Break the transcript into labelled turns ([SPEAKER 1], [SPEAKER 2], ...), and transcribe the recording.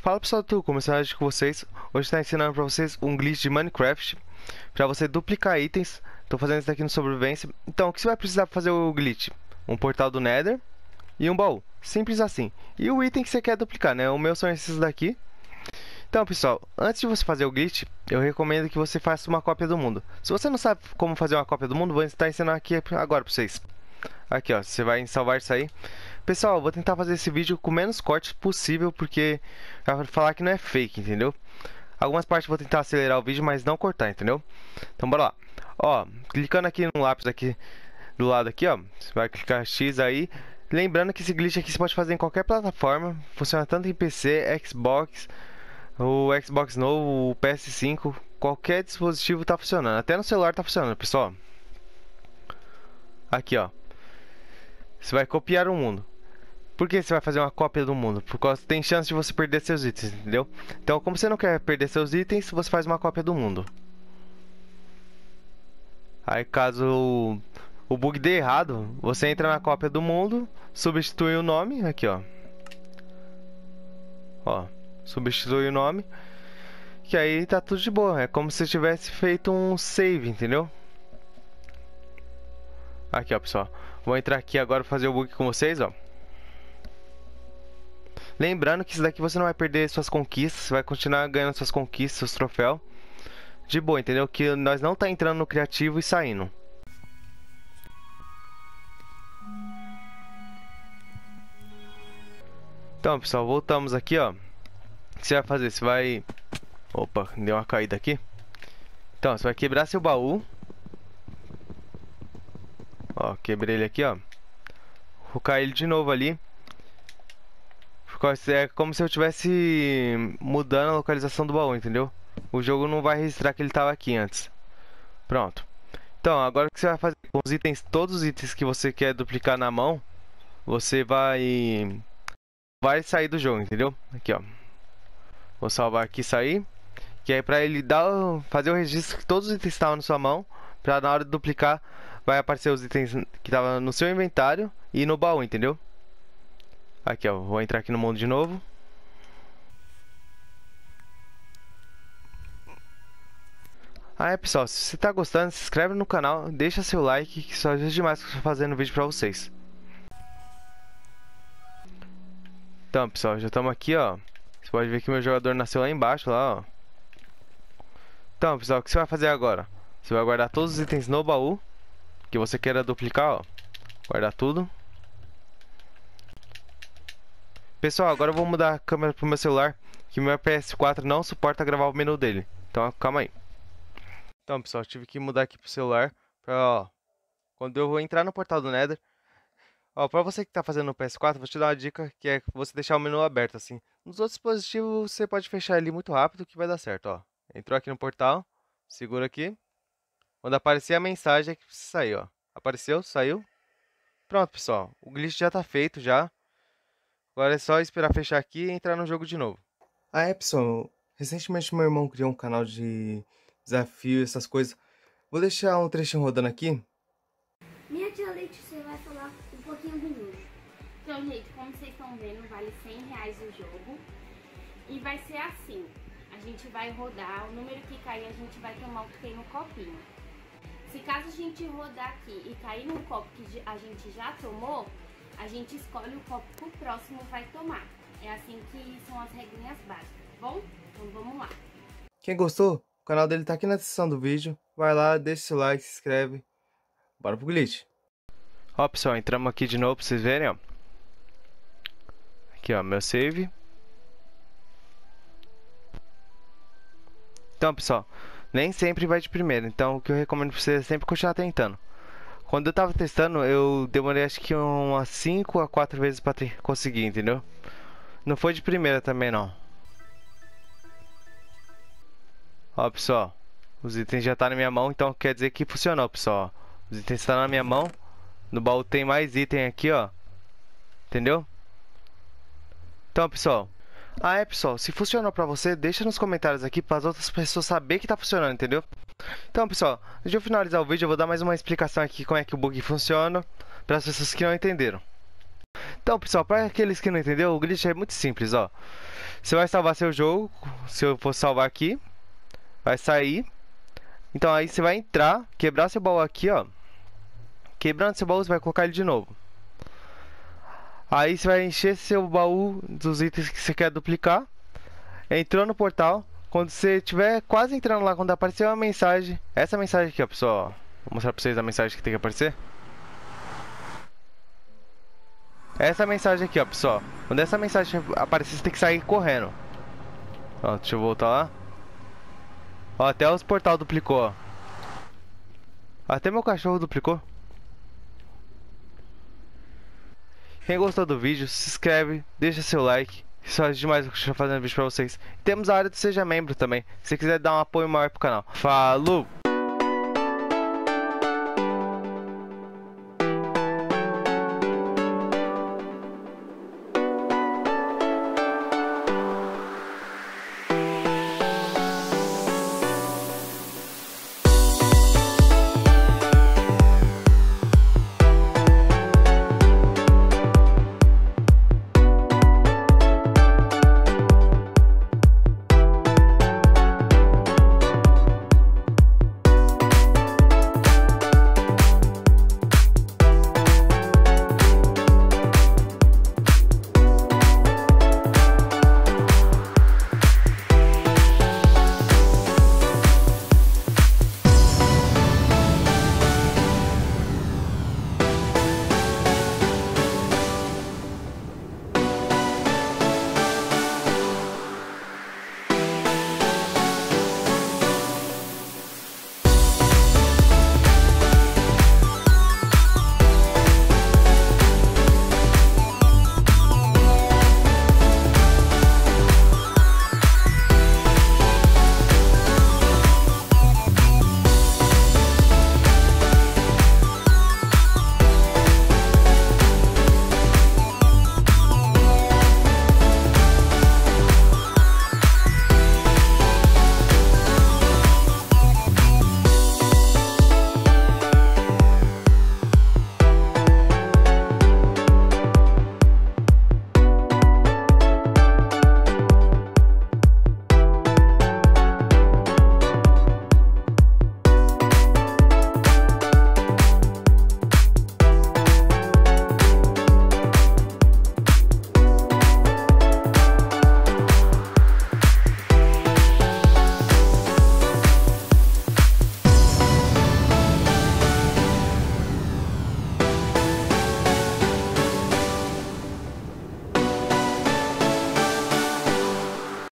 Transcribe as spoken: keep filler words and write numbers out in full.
[SPEAKER 1] Fala pessoal, tudo começando com vocês. Hoje está ensinando para vocês um glitch de Minecraft para você duplicar itens. Estou fazendo isso aqui no sobrevivência. Então, o que você vai precisar para fazer o glitch? Um portal do Nether e um baú. Simples assim. E o item que você quer duplicar, né? O meu são esses daqui. Então, pessoal, antes de você fazer o glitch, eu recomendo que você faça uma cópia do mundo. Se você não sabe como fazer uma cópia do mundo, vou estar ensinando aqui agora para vocês. Aqui, ó, você vai salvar isso aí. Pessoal, eu vou tentar fazer esse vídeo com menos cortes possível, porque eu vou falar que não é fake, entendeu? Algumas partes eu vou tentar acelerar o vídeo, mas não cortar, entendeu? Então bora lá. Ó, clicando aqui no lápis aqui do lado aqui, ó, você vai clicar X aí. Lembrando que esse glitch aqui você pode fazer em qualquer plataforma, funciona tanto em P C, Xbox, o Xbox novo, o P S cinco, qualquer dispositivo tá funcionando, até no celular tá funcionando, pessoal. Aqui, ó. Você vai copiar o mundo. Por que você vai fazer uma cópia do mundo? Porque tem chance de você perder seus itens, entendeu? Então, como você não quer perder seus itens, você faz uma cópia do mundo. Aí, caso o bug dê errado, você entra na cópia do mundo, substitui o nome, aqui, ó. Ó, substitui o nome, que aí tá tudo de boa. É como se tivesse feito um save, entendeu? Aqui, ó, pessoal. Vou entrar aqui agora para fazer o bug com vocês, ó. Lembrando que isso daqui você não vai perder suas conquistas, você vai continuar ganhando suas conquistas, seus troféus. De boa, entendeu? Que nós não tá entrando no criativo e saindo. Então, pessoal, voltamos aqui, ó. O que você vai fazer? Você vai... Opa, deu uma caída aqui. Então, você vai quebrar seu baú. Ó, quebrei ele aqui, ó. Vou cair ele de novo ali. É como se eu estivesse mudando a localização do baú, entendeu? O jogo não vai registrar que ele estava aqui antes. Pronto. Então, agora o que você vai fazer? Com os itens, todos os itens que você quer duplicar na mão, você vai... Vai sair do jogo, entendeu? Aqui, ó. Vou salvar aqui e sair. Que aí pra ele dar, fazer o registro que todos os itens estavam na sua mão. Pra na hora de duplicar, vai aparecer os itens que estavam no seu inventário e no baú, entendeu? Aqui, ó, vou entrar aqui no mundo de novo. Ah, é, pessoal, se você tá gostando, se inscreve no canal, deixa seu like, que isso ajuda demais que eu estou fazendo vídeo pra vocês. Então, pessoal, já estamos aqui, ó. Você pode ver que meu jogador nasceu lá embaixo, lá, ó. Então, pessoal, o que você vai fazer agora? Você vai guardar todos os itens no baú que você queira duplicar, ó. Guardar tudo. Pessoal, agora eu vou mudar a câmera pro meu celular, que o meu P S quatro não suporta gravar o menu dele. Então, calma aí. Então, pessoal, eu tive que mudar aqui pro celular, pra, ó, quando eu vou entrar no portal do Nether. Ó, pra você que tá fazendo no P S quatro, vou te dar uma dica, que é você deixar o menu aberto, assim. Nos outros dispositivos, você pode fechar ele muito rápido, que vai dar certo, ó. Entrou aqui no portal, segura aqui. Quando aparecer a mensagem, é que precisa sair, ó. Apareceu, saiu. Pronto, pessoal, o glitch já tá feito, já. Agora é só esperar fechar aqui e entrar no jogo de novo. Ah, é, pessoal. Recentemente meu irmão criou um canal de desafio, essas coisas. Vou deixar um trechinho rodando aqui.
[SPEAKER 2] Minha tia Leite, você vai falar um pouquinho do jogo. Então, gente, como vocês estão vendo, vale cem reais o jogo. E vai ser assim. A gente vai rodar, o número que cair a gente vai tomar o que tem no copinho. Se caso a gente rodar aqui e cair no copo que a gente já tomou, a gente escolhe o copo que o próximo vai tomar. É assim que são as regrinhas básicas, tá bom? Então vamos lá.
[SPEAKER 1] Quem gostou, o canal dele tá aqui na descrição do vídeo. Vai lá, deixa seu like, se inscreve. Bora pro glitch. Ó, pessoal, entramos aqui de novo pra vocês verem, ó. Aqui, ó, meu save. Então, pessoal, nem sempre vai de primeira. Então, o que eu recomendo pra vocês é sempre continuar tentando. Quando eu tava testando, eu demorei acho que umas cinco a quatro vezes pra ter, conseguir, entendeu? Não foi de primeira também, não. Ó, pessoal, os itens já tá na minha mão, então quer dizer que funcionou, pessoal. Os itens estão na minha mão. No baú tem mais item aqui, ó. Entendeu? Então, pessoal. Ah, é, pessoal, se funcionou pra você, deixa nos comentários aqui para as outras pessoas saber que tá funcionando, entendeu? Então, pessoal, antes de eu finalizar o vídeo, eu vou dar mais uma explicação aqui como é que o bug funciona para as pessoas que não entenderam. Então, pessoal, para aqueles que não entenderam, o glitch é muito simples, ó. Você vai salvar seu jogo, se eu for salvar aqui, vai sair. Então aí você vai entrar, quebrar seu baú aqui, ó. Quebrando seu baú, você vai colocar ele de novo. Aí você vai encher seu baú dos itens que você quer duplicar. Entrou no portal. Quando você estiver quase entrando lá, quando aparecer uma mensagem, essa mensagem aqui, ó, pessoal, ó. Vou mostrar pra vocês a mensagem que tem que aparecer. Essa mensagem aqui, ó, pessoal. Quando essa mensagem aparecer, você tem que sair correndo. Ó, deixa eu voltar lá. Ó, até os portal duplicou, ó. Até meu cachorro duplicou. Quem gostou do vídeo, se inscreve, deixa seu like. Isso é demais o que eu estou fazendo vídeo pra vocês. Temos a área do Seja Membro também, se você quiser dar um apoio maior pro canal. Falou!